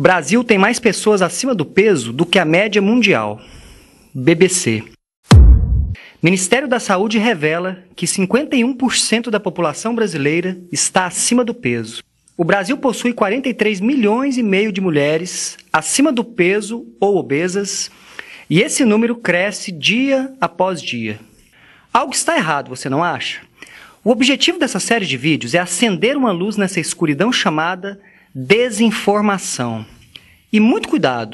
Brasil tem mais pessoas acima do peso do que a média mundial. BBC. Ministério da Saúde revela que 51% da população brasileira está acima do peso. O Brasil possui 43 milhões e meio de mulheres acima do peso ou obesas, e esse número cresce dia após dia. Algo está errado, você não acha? O objetivo dessa série de vídeos é acender uma luz nessa escuridão chamada desinformação. E muito cuidado!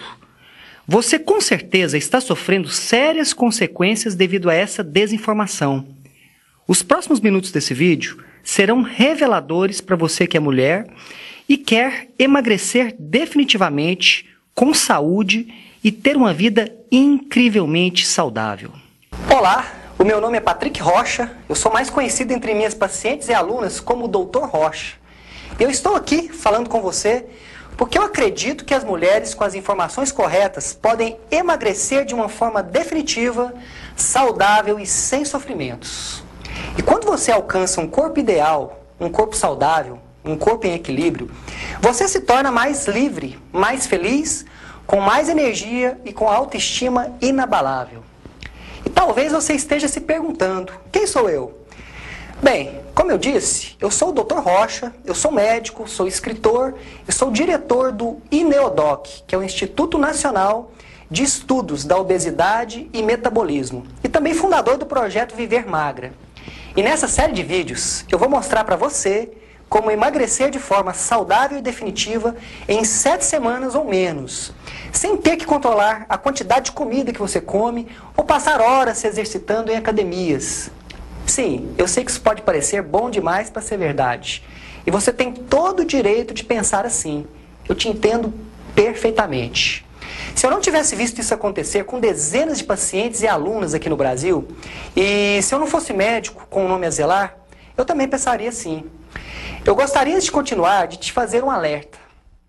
Você com certeza está sofrendo sérias consequências devido a essa desinformação. Os próximos minutos desse vídeo serão reveladores para você que é mulher e quer emagrecer definitivamente, com saúde e ter uma vida incrivelmente saudável. Olá, o meu nome é Patrick Rocha, eu sou mais conhecido entre minhas pacientes e alunas como Dr. Rocha. Eu estou aqui falando com você porque eu acredito que as mulheres com as informações corretas podem emagrecer de uma forma definitiva, saudável e sem sofrimentos. E quando você alcança um corpo ideal, um corpo saudável, um corpo em equilíbrio, você se torna mais livre, mais feliz, com mais energia e com autoestima inabalável. E talvez você esteja se perguntando, quem sou eu? Bem, como eu disse, eu sou o Dr. Rocha, eu sou médico, sou escritor, eu sou diretor do INEODOC, que é o Instituto Nacional de Estudos da Obesidade e Metabolismo, e também fundador do projeto Viver Magra. E nessa série de vídeos eu vou mostrar para você como emagrecer de forma saudável e definitiva em 7 semanas ou menos, sem ter que controlar a quantidade de comida que você come ou passar horas se exercitando em academias. Sim, eu sei que isso pode parecer bom demais para ser verdade. E você tem todo o direito de pensar assim. Eu te entendo perfeitamente. Se eu não tivesse visto isso acontecer com dezenas de pacientes e alunas aqui no Brasil, e se eu não fosse médico com o nome a zelar, eu também pensaria assim. Eu gostaria de continuar, de te fazer um alerta.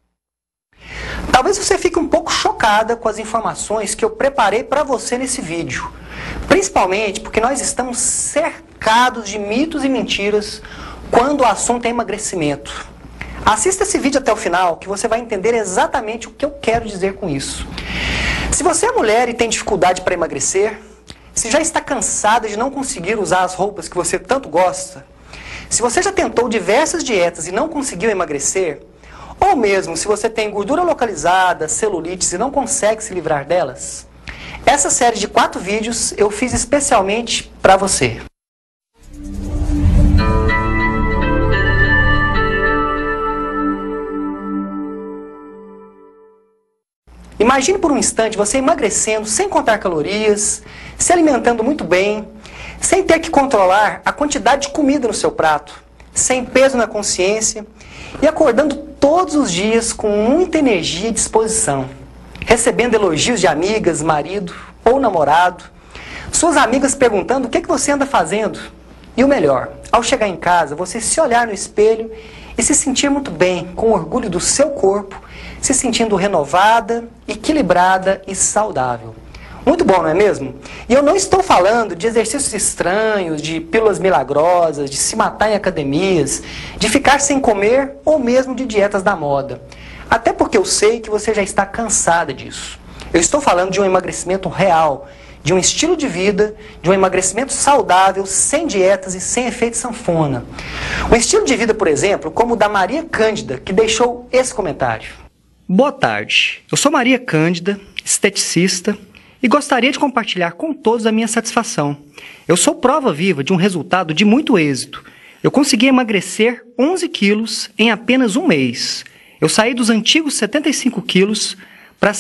Talvez você fique um pouco chocada com as informações que eu preparei para você nesse vídeo. Principalmente porque nós estamos cercados de mitos e mentiras quando o assunto é emagrecimento. Assista esse vídeo até o final que você vai entender exatamente o que eu quero dizer com isso. Se você é mulher e tem dificuldade para emagrecer, se já está cansada de não conseguir usar as roupas que você tanto gosta, se você já tentou diversas dietas e não conseguiu emagrecer, ou mesmo se você tem gordura localizada, celulites e não consegue se livrar delas, essa série de 4 vídeos eu fiz especialmente para você. Imagine por um instante você emagrecendo sem contar calorias, se alimentando muito bem, sem ter que controlar a quantidade de comida no seu prato, sem peso na consciência e acordando todos os dias com muita energia e disposição, recebendo elogios de amigas, marido ou namorado, suas amigas perguntando o que você anda fazendo. E o melhor, ao chegar em casa, você se olhar no espelho e se sentir muito bem, com orgulho do seu corpo, se sentindo renovada, equilibrada e saudável. Muito bom, não é mesmo? E eu não estou falando de exercícios estranhos, de pílulas milagrosas, de se matar em academias, de ficar sem comer ou mesmo de dietas da moda. Até porque eu sei que você já está cansada disso. Eu estou falando de um emagrecimento real, de um estilo de vida, de um emagrecimento saudável, sem dietas e sem efeito sanfona. Um estilo de vida, por exemplo, como o da Maria Cândida, que deixou esse comentário. Boa tarde, eu sou Maria Cândida, esteticista, e gostaria de compartilhar com todos a minha satisfação. Eu sou prova viva de um resultado de muito êxito. Eu consegui emagrecer 11 quilos em apenas um mês. Eu saí dos antigos 75 quilos para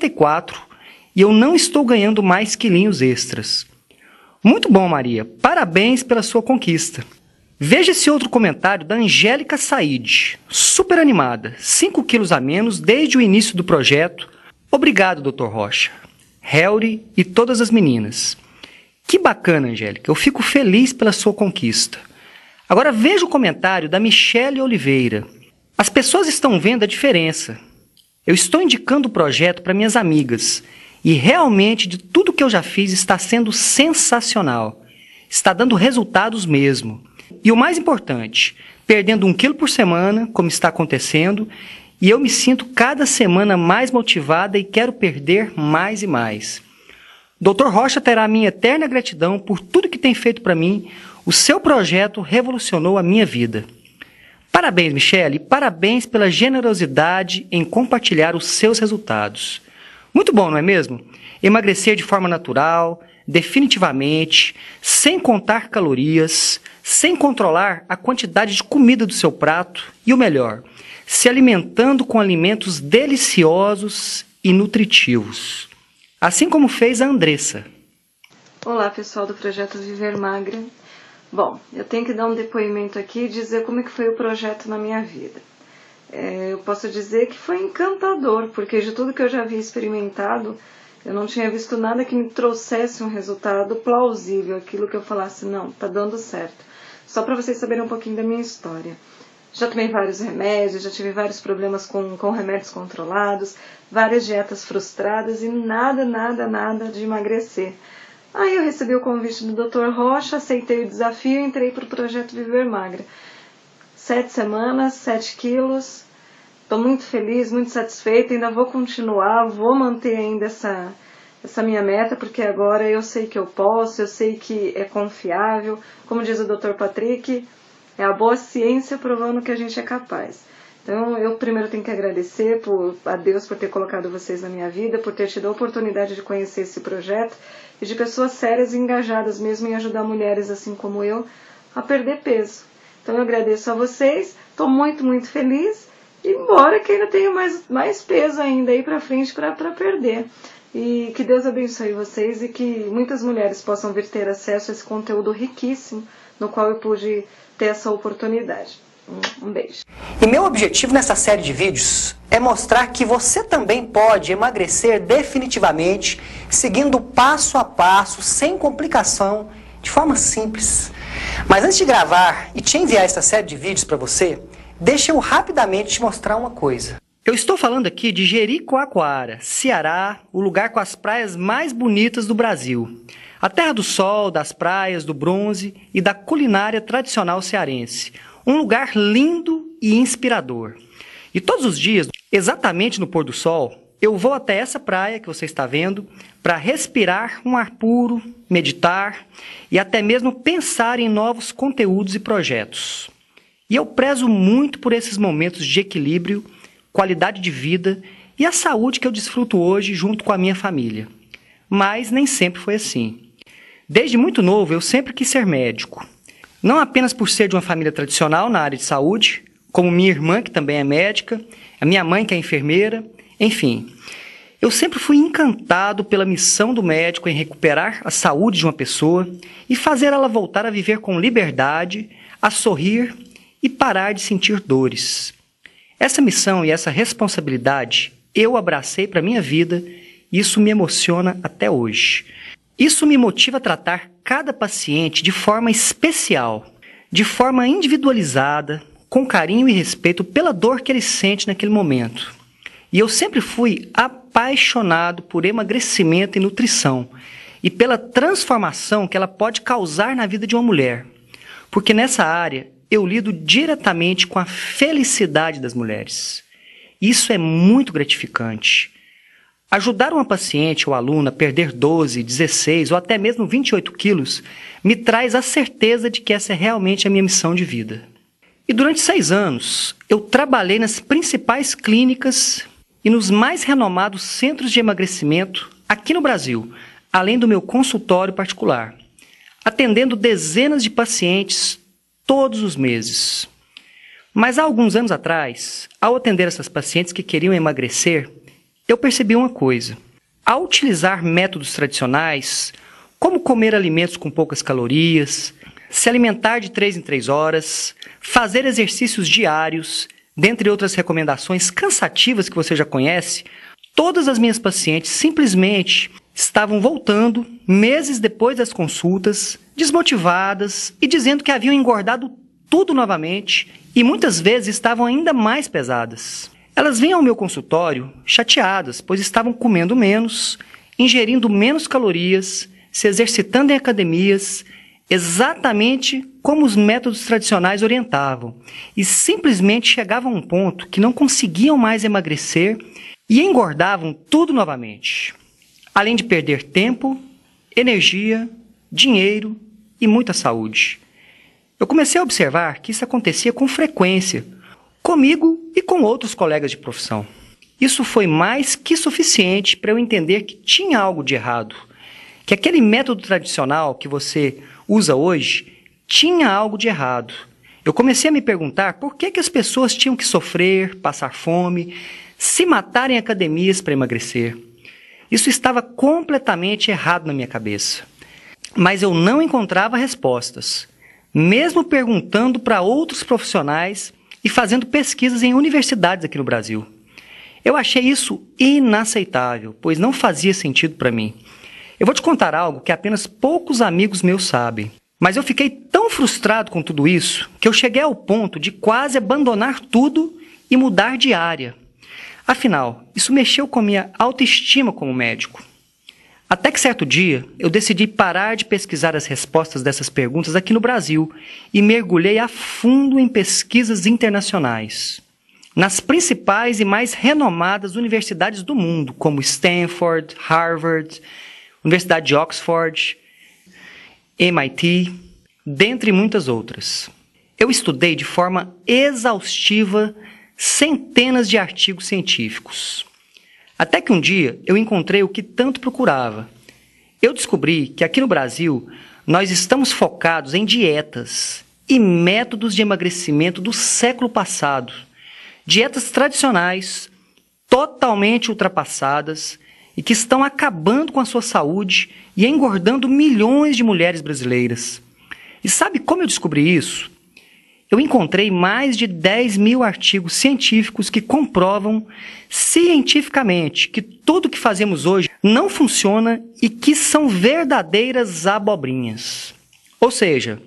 64 e eu não estou ganhando mais quilinhos extras. Muito bom, Maria. Parabéns pela sua conquista. Veja esse outro comentário da Angélica Said, super animada, 5 quilos a menos desde o início do projeto. Obrigado, Dr. Rocha, Helry e todas as meninas. Que bacana, Angélica, eu fico feliz pela sua conquista. Agora veja o comentário da Michele Oliveira. As pessoas estão vendo a diferença. Eu estou indicando o projeto para minhas amigas e realmente de tudo que eu já fiz está sendo sensacional. Está dando resultados mesmo. E o mais importante, perdendo 1 quilo por semana, como está acontecendo, e eu me sinto cada semana mais motivada e quero perder mais e mais. Dr. Rocha terá minha eterna gratidão por tudo que tem feito para mim. O seu projeto revolucionou a minha vida. Parabéns, Michele, e parabéns pela generosidade em compartilhar os seus resultados. Muito bom, não é mesmo? Emagrecer de forma natural, definitivamente, sem contar calorias, sem controlar a quantidade de comida do seu prato e o melhor, se alimentando com alimentos deliciosos e nutritivos. Assim como fez a Andressa. Olá, pessoal do Projeto Viver Magra. Bom, eu tenho que dar um depoimento aqui e dizer como é que foi o projeto na minha vida. Eu posso dizer que foi encantador, porque de tudo que eu já havia experimentado, eu não tinha visto nada que me trouxesse um resultado plausível, aquilo que eu falasse, não, tá dando certo. Só para vocês saberem um pouquinho da minha história. Já tomei vários remédios, já tive vários problemas com remédios controlados, várias dietas frustradas e nada de emagrecer. Aí eu recebi o convite do Dr. Rocha, aceitei o desafio e entrei para o Projeto Viver Magra. 7 semanas, 7 quilos, estou muito feliz, muito satisfeita, ainda vou continuar, vou manter ainda essa minha meta, porque agora eu sei que eu posso, eu sei que é confiável, como diz o Dr. Patrick, é a boa ciência provando que a gente é capaz. Então, eu primeiro tenho que agradecer a Deus por ter colocado vocês na minha vida, por ter tido a oportunidade de conhecer esse projeto e de pessoas sérias e engajadas mesmo em ajudar mulheres assim como eu a perder peso. Então, eu agradeço a vocês, estou muito feliz, embora que ainda tenha mais peso ainda aí para frente para perder. E que Deus abençoe vocês e que muitas mulheres possam vir ter acesso a esse conteúdo riquíssimo no qual eu pude ter essa oportunidade. Um beijo. E meu objetivo nessa série de vídeos é mostrar que você também pode emagrecer definitivamente, seguindo passo a passo, sem complicação, de forma simples. Mas antes de gravar e te enviar essa série de vídeos para você, deixa eu rapidamente te mostrar uma coisa. Eu estou falando aqui de Jericoacoara, Ceará, o lugar com as praias mais bonitas do Brasil. A terra do sol, das praias, do bronze e da culinária tradicional cearense. Um lugar lindo e inspirador. E todos os dias, exatamente no pôr do sol, eu vou até essa praia que você está vendo para respirar um ar puro, meditar e até mesmo pensar em novos conteúdos e projetos. E eu prezo muito por esses momentos de equilíbrio, qualidade de vida e a saúde que eu desfruto hoje junto com a minha família. Mas nem sempre foi assim. Desde muito novo, eu sempre quis ser médico. Não apenas por ser de uma família tradicional na área de saúde, como minha irmã, que também é médica, a minha mãe, que é enfermeira, enfim. Eu sempre fui encantado pela missão do médico em recuperar a saúde de uma pessoa e fazer ela voltar a viver com liberdade, a sorrir e parar de sentir dores. Essa missão e essa responsabilidade eu abracei para a minha vida e isso me emociona até hoje. Isso me motiva a tratar cada paciente de forma especial, de forma individualizada, com carinho e respeito pela dor que ele sente naquele momento. E eu sempre fui apaixonado por emagrecimento e nutrição e pela transformação que ela pode causar na vida de uma mulher. Porque nessa área eu lido diretamente com a felicidade das mulheres. Isso é muito gratificante. Ajudar uma paciente ou aluna a perder 12, 16 ou até mesmo 28 quilos me traz a certeza de que essa é realmente a minha missão de vida. E durante 6 anos, eu trabalhei nas principais clínicas e nos mais renomados centros de emagrecimento aqui no Brasil, além do meu consultório particular, atendendo dezenas de pacientes todos os meses. Mas há alguns anos atrás, ao atender essas pacientes que queriam emagrecer, eu percebi uma coisa. Ao utilizar métodos tradicionais, como comer alimentos com poucas calorias, se alimentar de 3 em 3 horas, fazer exercícios diários, dentre outras recomendações cansativas que você já conhece, todas as minhas pacientes simplesmente estavam voltando, meses depois das consultas, desmotivadas e dizendo que haviam engordado tudo novamente e muitas vezes estavam ainda mais pesadas. Elas vinham ao meu consultório chateadas, pois estavam comendo menos, ingerindo menos calorias, se exercitando em academias, exatamente como os métodos tradicionais orientavam, e simplesmente chegavam a um ponto que não conseguiam mais emagrecer e engordavam tudo novamente, além de perder tempo, energia, dinheiro e muita saúde. Eu comecei a observar que isso acontecia com frequência, comigo e com outros colegas de profissão. Isso foi mais que suficiente para eu entender que tinha algo de errado, que aquele método tradicional que você usa hoje tinha algo de errado. Eu comecei a me perguntar por que as pessoas tinham que sofrer, passar fome, se matar em academias para emagrecer. Isso estava completamente errado na minha cabeça. Mas eu não encontrava respostas, mesmo perguntando para outros profissionais e fazendo pesquisas em universidades aqui no Brasil. Eu achei isso inaceitável, pois não fazia sentido para mim. Eu vou te contar algo que apenas poucos amigos meus sabem. Mas eu fiquei tão frustrado com tudo isso que eu cheguei ao ponto de quase abandonar tudo e mudar de área. Afinal, isso mexeu com a minha autoestima como médico. Até que certo dia, eu decidi parar de pesquisar as respostas dessas perguntas aqui no Brasil e mergulhei a fundo em pesquisas internacionais. Nas principais e mais renomadas universidades do mundo, como Stanford, Harvard, Universidade de Oxford, MIT, dentre muitas outras. Eu estudei de forma exaustiva centenas de artigos científicos. Até que um dia eu encontrei o que tanto procurava. Eu descobri que aqui no Brasil nós estamos focados em dietas e métodos de emagrecimento do século passado. Dietas tradicionais, totalmente ultrapassadas e que estão acabando com a sua saúde e engordando milhões de mulheres brasileiras. E sabe como eu descobri isso? Eu encontrei mais de 10.000 artigos científicos que comprovam cientificamente que tudo que fazemos hoje não funciona e que são verdadeiras abobrinhas. Ou seja,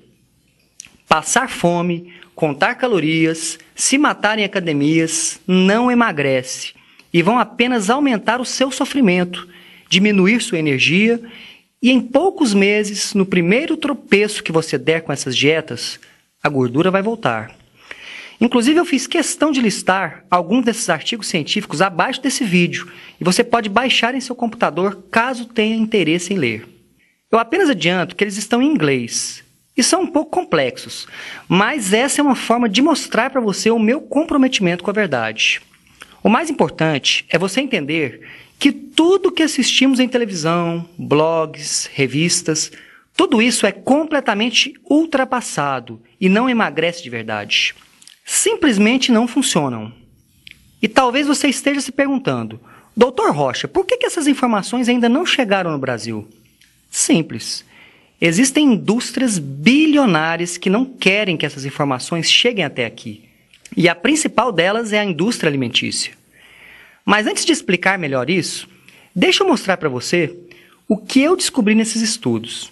passar fome, contar calorias, se matar em academias não emagrece e vão apenas aumentar o seu sofrimento, diminuir sua energia e em poucos meses, no primeiro tropeço que você der com essas dietas, a gordura vai voltar. Inclusive, eu fiz questão de listar alguns desses artigos científicos abaixo desse vídeo e você pode baixar em seu computador caso tenha interesse em ler. Eu apenas adianto que eles estão em inglês e são um pouco complexos, mas essa é uma forma de mostrar para você o meu comprometimento com a verdade. O mais importante é você entender que tudo que assistimos em televisão, blogs, revistas, tudo isso é completamente ultrapassado e não emagrece de verdade. Simplesmente não funcionam. E talvez você esteja se perguntando, Dr. Rocha, por que essas informações ainda não chegaram no Brasil? Simples. Existem indústrias bilionárias que não querem que essas informações cheguem até aqui. E a principal delas é a indústria alimentícia. Mas antes de explicar melhor isso, deixa eu mostrar para você o que eu descobri nesses estudos.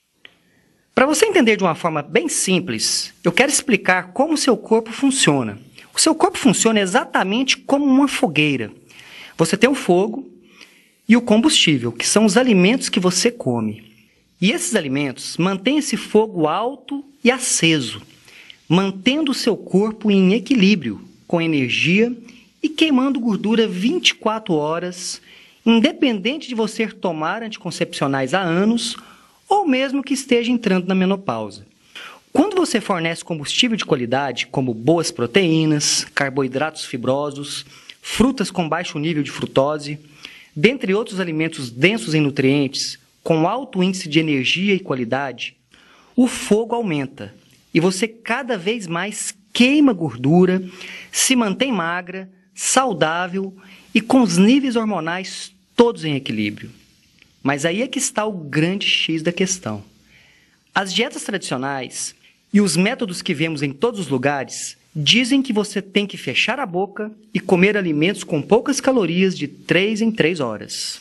Para você entender de uma forma bem simples, eu quero explicar como o seu corpo funciona. O seu corpo funciona exatamente como uma fogueira. Você tem o fogo e o combustível, que são os alimentos que você come. E esses alimentos mantêm esse fogo alto e aceso, mantendo o seu corpo em equilíbrio, com energia e queimando gordura 24 horas, independente de você tomar anticoncepcionais há anos ou mesmo que esteja entrando na menopausa. Quando você fornece combustível de qualidade, como boas proteínas, carboidratos fibrosos, frutas com baixo nível de frutose, dentre outros alimentos densos em nutrientes, com alto índice de energia e qualidade, o fogo aumenta e você cada vez mais queima gordura, se mantém magra, saudável e com os níveis hormonais todos em equilíbrio. Mas aí é que está o grande X da questão. As dietas tradicionais e os métodos que vemos em todos os lugares dizem que você tem que fechar a boca e comer alimentos com poucas calorias de 3 em 3 horas.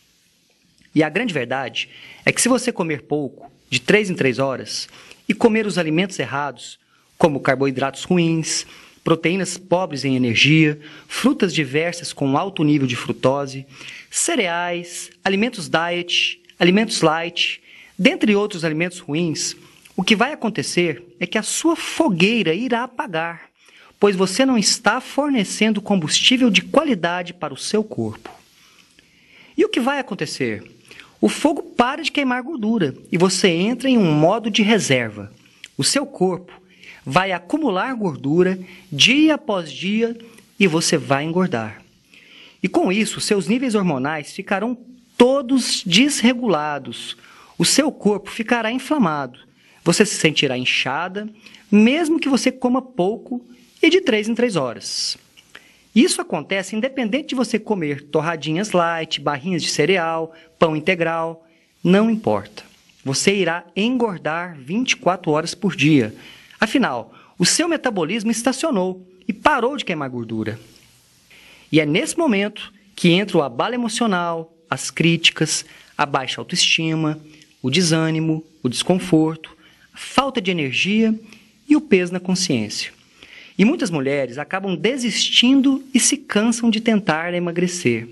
E a grande verdade é que se você comer pouco, de 3 em 3 horas, e comer os alimentos errados, como carboidratos ruins, proteínas pobres em energia, frutas diversas com alto nível de frutose, cereais, alimentos diet, alimentos light, dentre outros alimentos ruins, o que vai acontecer é que a sua fogueira irá apagar, pois você não está fornecendo combustível de qualidade para o seu corpo. E o que vai acontecer? O fogo para de queimar gordura e você entra em um modo de reserva. O seu corpo vai acumular gordura dia após dia e você vai engordar. E com isso, seus níveis hormonais ficarão todos desregulados. O seu corpo ficará inflamado. Você se sentirá inchada, mesmo que você coma pouco e de 3 em 3 horas. Isso acontece independente de você comer torradinhas light, barrinhas de cereal, pão integral, não importa. Você irá engordar 24 horas por dia. Afinal, o seu metabolismo estacionou e parou de queimar gordura. E é nesse momento que entra o abalo emocional, as críticas, a baixa autoestima, o desânimo, o desconforto, a falta de energia e o peso na consciência. E muitas mulheres acabam desistindo e se cansam de tentar emagrecer.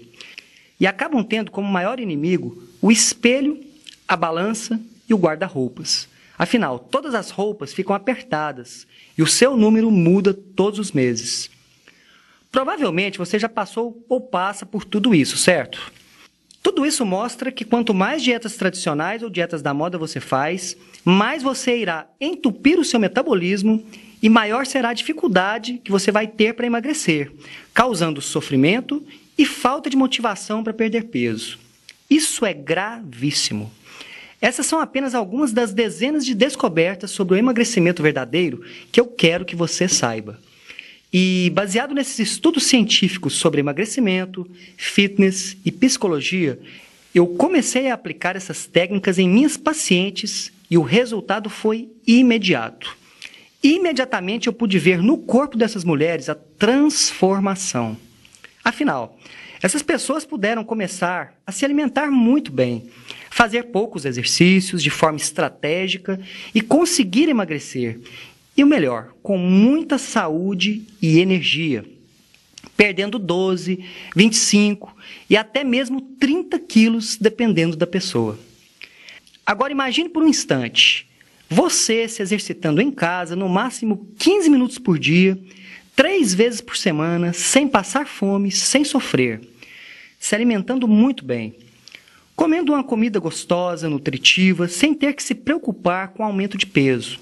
E acabam tendo como maior inimigo o espelho, a balança e o guarda-roupas. Afinal, todas as roupas ficam apertadas e o seu número muda todos os meses. Provavelmente você já passou ou passa por tudo isso, certo? Tudo isso mostra que quanto mais dietas tradicionais ou dietas da moda você faz, mais você irá entupir o seu metabolismo e maior será a dificuldade que você vai ter para emagrecer, causando sofrimento e falta de motivação para perder peso. Isso é gravíssimo. Essas são apenas algumas das dezenas de descobertas sobre o emagrecimento verdadeiro que eu quero que você saiba. E, baseado nesses estudos científicos sobre emagrecimento, fitness e psicologia, eu comecei a aplicar essas técnicas em minhas pacientes e o resultado foi imediato. Imediatamente eu pude ver no corpo dessas mulheres a transformação. Afinal, essas pessoas puderam começar a se alimentar muito bem, fazer poucos exercícios de forma estratégica e conseguir emagrecer. E o melhor, com muita saúde e energia, perdendo 12, 25 e até mesmo 30 quilos, dependendo da pessoa. Agora imagine por um instante, você se exercitando em casa, no máximo 15 minutos por dia, 3 vezes por semana, sem passar fome, sem sofrer, se alimentando muito bem, comendo uma comida gostosa, nutritiva, sem ter que se preocupar com o aumento de peso.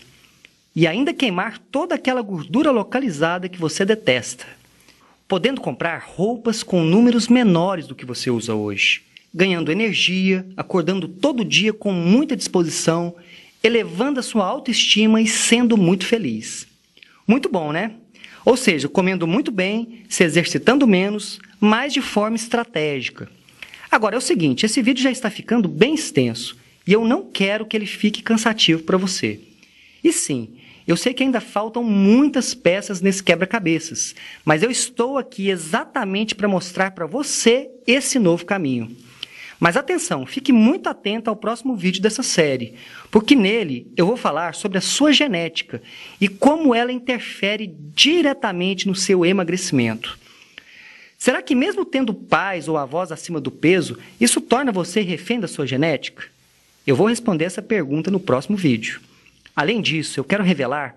E ainda queimar toda aquela gordura localizada que você detesta. Podendo comprar roupas com números menores do que você usa hoje. Ganhando energia, acordando todo dia com muita disposição, elevando a sua autoestima e sendo muito feliz. Muito bom, né? Ou seja, comendo muito bem, se exercitando menos, mas de forma estratégica. Agora é o seguinte, esse vídeo já está ficando bem extenso e eu não quero que ele fique cansativo para você. E sim, eu sei que ainda faltam muitas peças nesse quebra-cabeças, mas eu estou aqui exatamente para mostrar para você esse novo caminho. Mas atenção, fique muito atento ao próximo vídeo dessa série, porque nele eu vou falar sobre a sua genética e como ela interfere diretamente no seu emagrecimento. Será que mesmo tendo pais ou avós acima do peso, isso torna você refém da sua genética? Eu vou responder essa pergunta no próximo vídeo. Além disso, eu quero revelar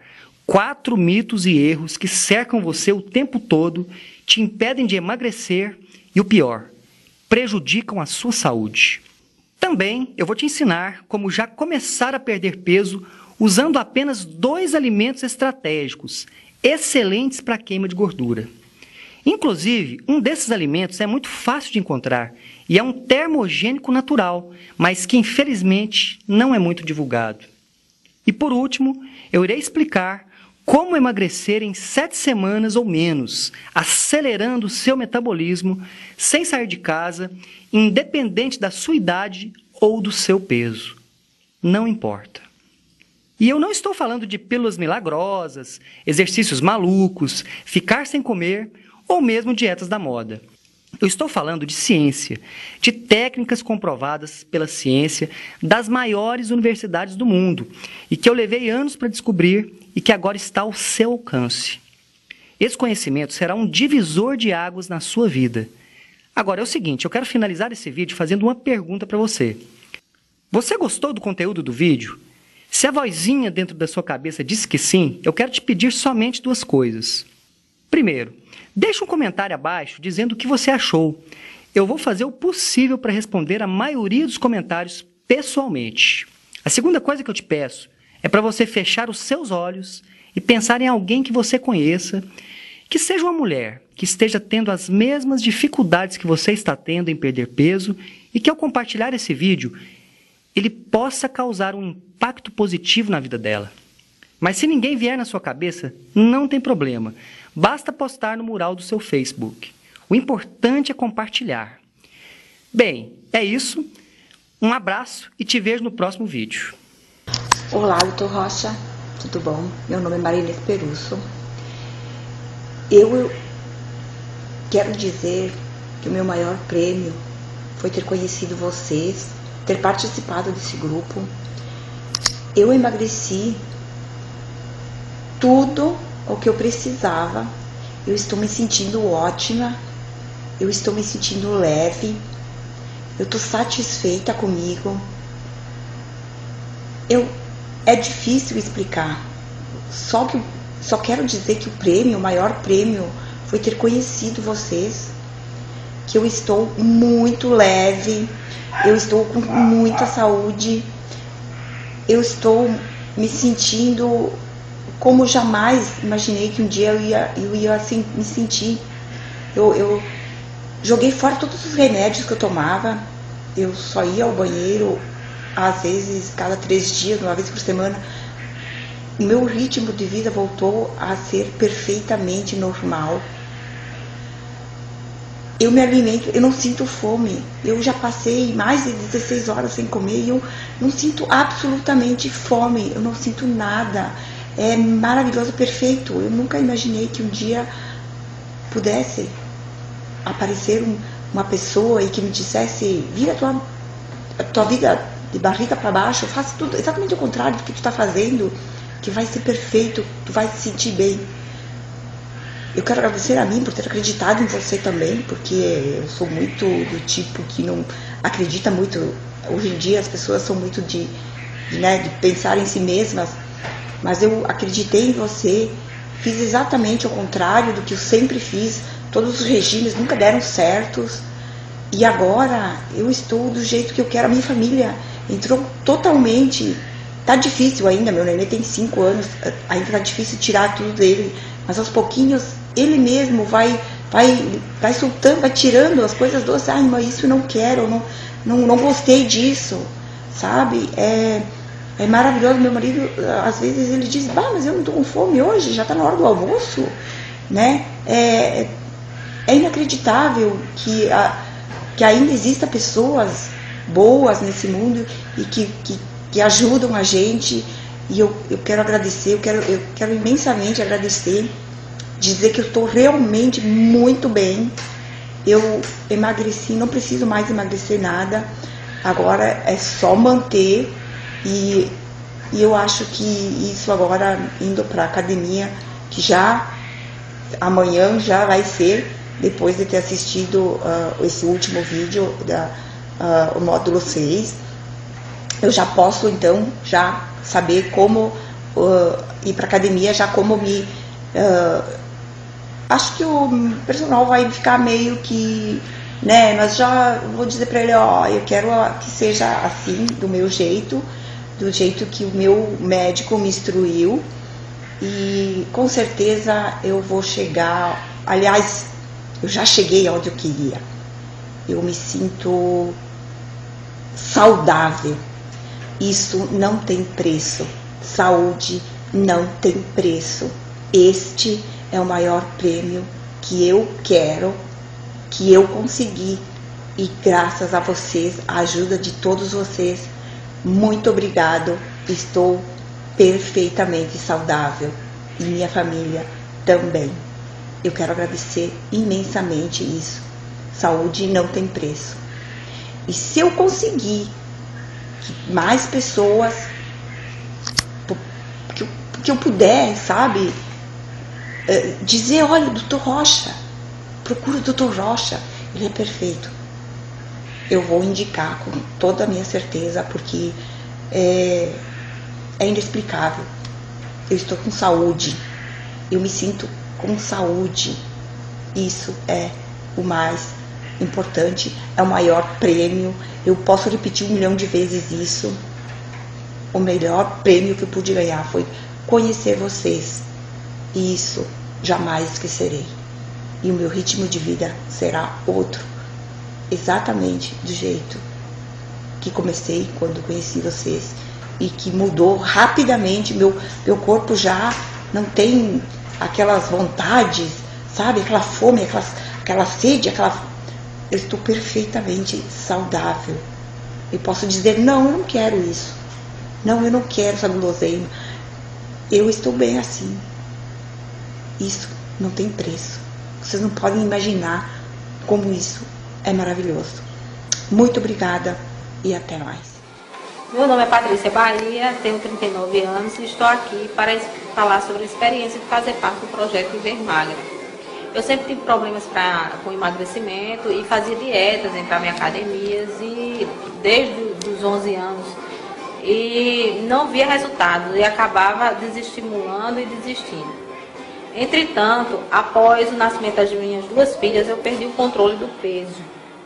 4 mitos e erros que cercam você o tempo todo, te impedem de emagrecer e, o pior, prejudicam a sua saúde. Também eu vou te ensinar como já começar a perder peso usando apenas 2 alimentos estratégicos, excelentes para a queima de gordura. Inclusive, um desses alimentos é muito fácil de encontrar e é um termogênico natural, mas que infelizmente não é muito divulgado. E por último, eu irei explicar como emagrecer em 7 semanas ou menos, acelerando o seu metabolismo, sem sair de casa, independente da sua idade ou do seu peso. Não importa. E eu não estou falando de pílulas milagrosas, exercícios malucos, ficar sem comer ou mesmo dietas da moda. Eu estou falando de ciência, de técnicas comprovadas pela ciência das maiores universidades do mundo e que eu levei anos para descobrir e que agora está ao seu alcance. Esse conhecimento será um divisor de águas na sua vida. Agora é o seguinte, eu quero finalizar esse vídeo fazendo uma pergunta para você. Você gostou do conteúdo do vídeo? Se a vozinha dentro da sua cabeça diz que sim, eu quero te pedir somente 2 coisas. Primeiro, deixe um comentário abaixo dizendo o que você achou. Eu vou fazer o possível para responder a maioria dos comentários pessoalmente. A segunda coisa que eu te peço é para você fechar os seus olhos e pensar em alguém que você conheça, que seja uma mulher, que esteja tendo as mesmas dificuldades que você está tendo em perder peso e que ao compartilhar esse vídeo, ele possa causar um impacto positivo na vida dela. Mas se ninguém vier na sua cabeça, não tem problema. Basta postar no mural do seu Facebook. O importante é compartilhar. Bem, é isso. Um abraço e te vejo no próximo vídeo. Olá, Dr. Rocha. Tudo bom? Meu nome é Marinês Perusso. Eu quero dizer que o meu maior prêmio foi ter conhecido vocês, ter participado desse grupo. Eu emagreci tudo o que eu precisava. Eu estou me sentindo ótima. Eu estou me sentindo leve. Eu estou satisfeita comigo. É difícil explicar. Só quero dizer que o maior prêmio, foi ter conhecido vocês. Que eu estou muito leve. Eu estou com muita saúde. Eu estou me sentindo como jamais imaginei que um dia eu ia assim, me sentir. Eu joguei fora todos os remédios que eu tomava. Eu só ia ao banheiro, às vezes, cada 3 dias, uma vez por semana. O meu ritmo de vida voltou a ser perfeitamente normal. Eu me alimento, eu não sinto fome. Eu já passei mais de 16 horas sem comer e eu não sinto absolutamente fome. Eu não sinto nada. É maravilhoso, perfeito. Eu nunca imaginei que um dia pudesse aparecer uma pessoa e que me dissesse: vira a tua vida de barriga para baixo, faça tudo exatamente o contrário do que tu está fazendo, que vai ser perfeito, tu vai se sentir bem. Eu quero agradecer a mim por ter acreditado em você também, porque eu sou muito do tipo que não acredita muito. Hoje em dia as pessoas são muito de pensar em si mesmas, mas eu acreditei em você, fiz exatamente o contrário do que eu sempre fiz. Todos os regimes nunca deram certos e agora eu estou do jeito que eu quero. A minha família entrou totalmente. Tá difícil ainda, meu nenê tem 5 anos, ainda tá difícil tirar tudo dele, mas aos pouquinhos ele mesmo vai soltando, vai tirando as coisas doces. Ai, mas isso eu não quero, não gostei disso, sabe? É maravilhoso. Meu marido, às vezes ele diz: bah, mas eu não tô com fome hoje, já tá na hora do almoço, né? É inacreditável que ainda existam pessoas boas nesse mundo e que ajudam a gente. E eu quero agradecer, eu quero imensamente agradecer, dizer que eu estou realmente muito bem. Eu emagreci, não preciso mais emagrecer nada, agora é só manter. E eu acho que isso agora, indo para a academia, que já amanhã já vai ser, depois de ter assistido esse último vídeo, o módulo 6, eu já posso então já saber como ir para academia, já como me... acho que o personal vai ficar meio que, né, mas já vou dizer para ele: ó, eu quero que seja assim, do meu jeito, do jeito que o meu médico me instruiu, e com certeza eu vou chegar. Aliás, eu já cheguei onde eu queria. Eu me sinto saudável. Isso não tem preço. Saúde não tem preço. Este é o maior prêmio que eu quero, que eu consegui. E graças a vocês, a ajuda de todos vocês, muito obrigado. Estou perfeitamente saudável. E minha família também. Eu quero agradecer imensamente isso. Saúde não tem preço. E se eu conseguir que mais pessoas, que eu puder, sabe, dizer: olha, Dr. Rocha, procura o Dr. Rocha, ele é perfeito, eu vou indicar com toda a minha certeza, porque é inexplicável. Eu estou com saúde, eu me sinto com saúde. Isso é o mais importante, é o maior prêmio. Eu posso repetir 1 milhão de vezes isso. O melhor prêmio que eu pude ganhar foi conhecer vocês. E isso jamais esquecerei. E o meu ritmo de vida será outro, exatamente do jeito que comecei quando conheci vocês, e que mudou rapidamente. Meu corpo já não tem aquelas vontades, sabe? Aquela fome, aquela sede, eu estou perfeitamente saudável. Eu posso dizer, não, eu não quero isso. Não, eu não quero essa guloseima. Eu estou bem assim. Isso não tem preço. Vocês não podem imaginar como isso é maravilhoso. Muito obrigada e até mais. Meu nome é Patrícia Bahia, tenho 39 anos e estou aqui para falar sobre a experiência de fazer parte do projeto Viver Magra. Eu sempre tive problemas com emagrecimento e fazia dietas, entrava em academias e desde os 11 anos e não via resultados e acabava desestimulando e desistindo. Entretanto, após o nascimento das minhas 2 filhas, eu perdi o controle do peso.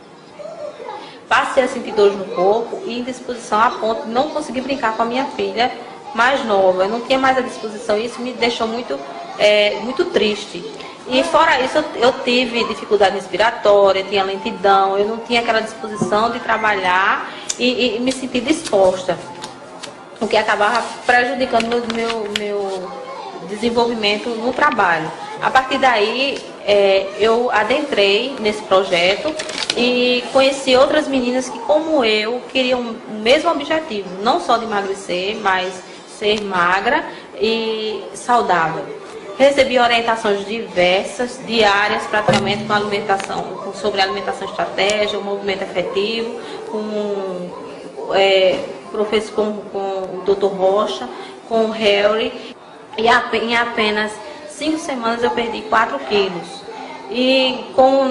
Passei a sentir dores no corpo e indisposição a ponto de não conseguir brincar com a minha filha mais nova. Eu não tinha mais a disposição e isso me deixou muito triste. E fora isso, eu tive dificuldade respiratória, tinha lentidão, eu não tinha aquela disposição de trabalhar e me sentir disposta, o que acabava prejudicando meu desenvolvimento no trabalho. A partir daí, eu adentrei nesse projeto e conheci outras meninas que, como eu, queriam o mesmo objetivo, não só de emagrecer, mas ser magra e saudável. Recebi orientações diversas, diárias, praticamente, sobre alimentação estratégica, o movimento efetivo, com o Dr. Rocha, com o Harry, e em apenas 5 semanas eu perdi 4 quilos. E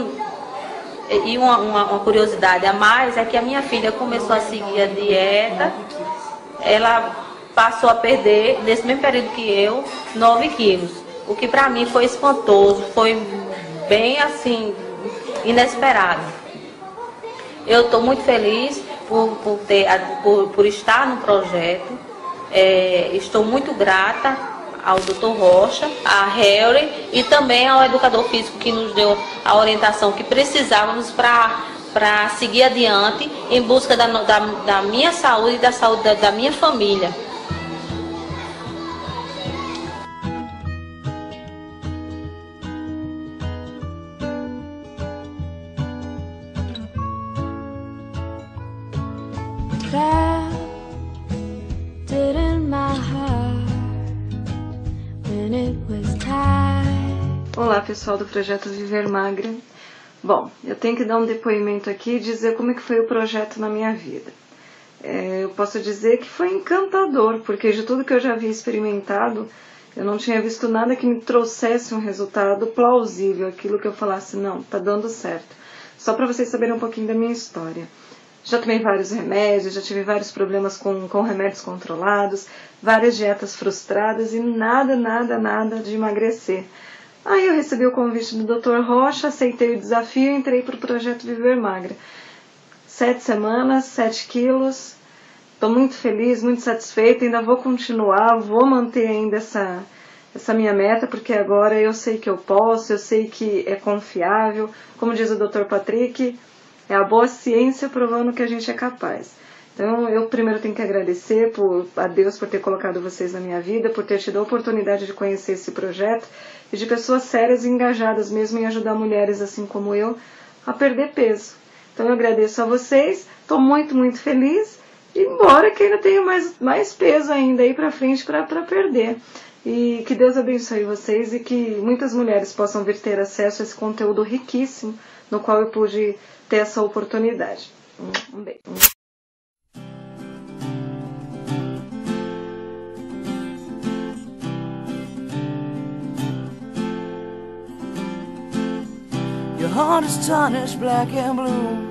uma curiosidade a mais é que a minha filha começou a seguir a dieta, ela passou a perder, nesse mesmo período que eu, 9 quilos. O que para mim foi espantoso, foi bem assim, inesperado. Eu estou muito feliz por estar no projeto, estou muito grata ao Dr. Rocha, a Harry e também ao educador físico que nos deu a orientação que precisávamos para seguir adiante em busca da minha saúde e da saúde da minha família. Olá pessoal do Projeto Viver Magra. Bom, eu tenho que dar um depoimento aqui e dizer como é que foi o projeto na minha vida. Eu posso dizer que foi encantador, porque de tudo que eu já havia experimentado, eu não tinha visto nada que me trouxesse um resultado plausível, aquilo que eu falasse, não, tá dando certo. Só para vocês saberem um pouquinho da minha história. Já tomei vários remédios, já tive vários problemas com remédios controlados, várias dietas frustradas e nada de emagrecer. Aí eu recebi o convite do Dr. Rocha, aceitei o desafio e entrei para o Projeto Viver Magra. 7 semanas, 7 quilos, estou muito feliz, muito satisfeita, ainda vou continuar, vou manter ainda essa minha meta, porque agora eu sei que eu posso, eu sei que é confiável, como diz o Dr. Patrick, é a boa ciência provando que a gente é capaz. Então eu primeiro tenho que agradecer a Deus por ter colocado vocês na minha vida, por ter tido a oportunidade de conhecer esse projeto e de pessoas sérias e engajadas mesmo em ajudar mulheres assim como eu a perder peso. Então eu agradeço a vocês, estou muito feliz, embora que ainda tenho mais peso ainda aí pra frente para perder. E que Deus abençoe vocês e que muitas mulheres possam vir ter acesso a esse conteúdo riquíssimo no qual eu pude ter essa oportunidade. Um beijo. Your heart is tarnished black and blue.